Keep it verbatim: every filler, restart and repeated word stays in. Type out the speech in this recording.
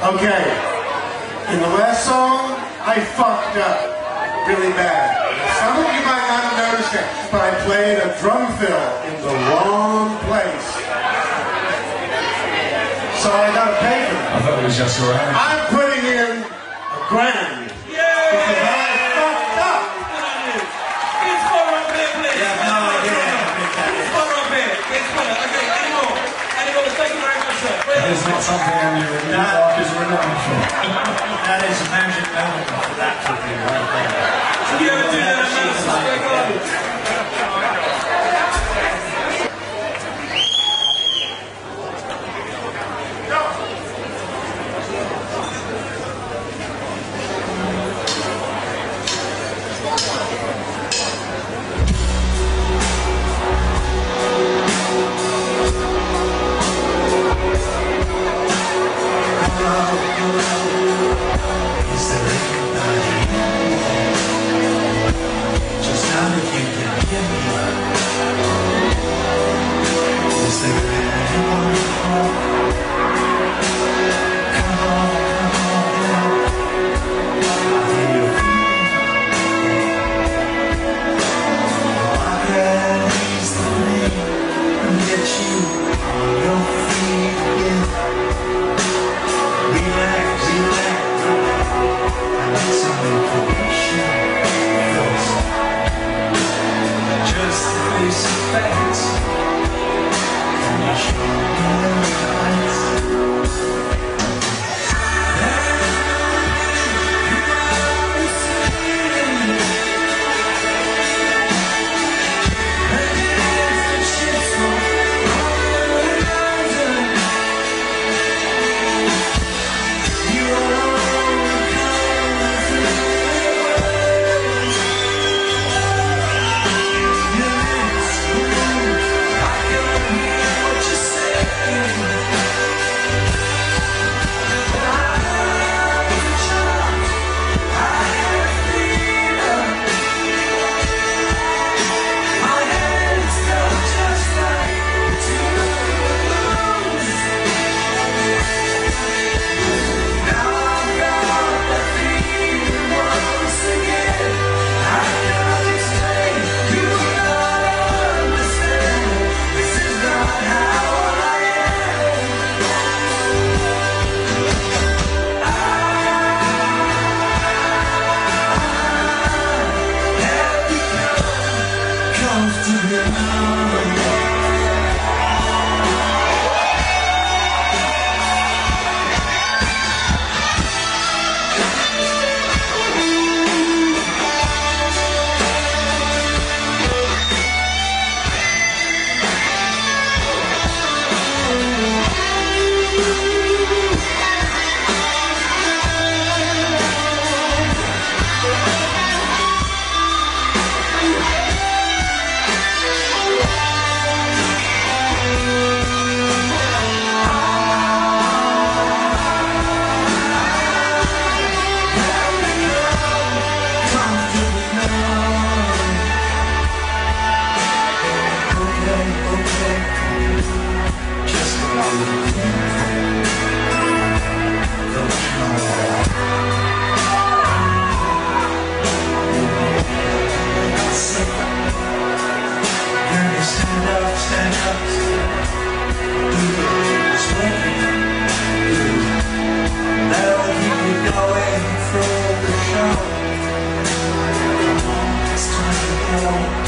Okay, in the last song, I fucked up really bad. Some of you might not have noticed it, but I played a drum fill in the wrong place. So I gotta pay for that. I thought it was just around. I'm putting in a grand. Because I fucked up. It's for up here, please. Yeah, no idea. It's for up here. It's for up. Okay, any more? Any more? Thank you very much, sir. That is not something I'm your new park is renowned for. That is a magic moment for that to be right there. Did you ever do that at Madison Square Garden? Going through the show. Come on, it's time to go.